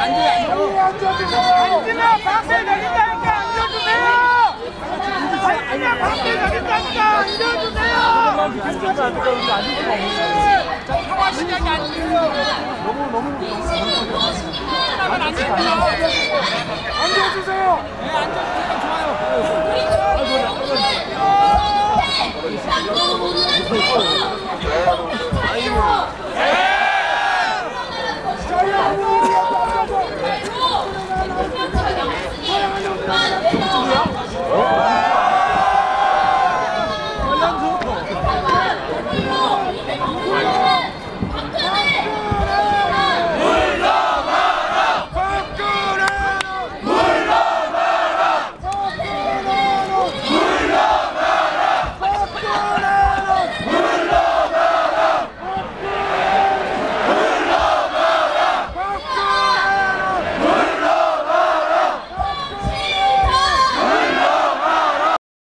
앉으면 방패 내린다니까 앉아주세요. 앉으면 방패 내린다니까 앉아주세요. 평화 시장이 아니에요. 너무 앉아주세요. 네, 앉아주세요. 좋아요.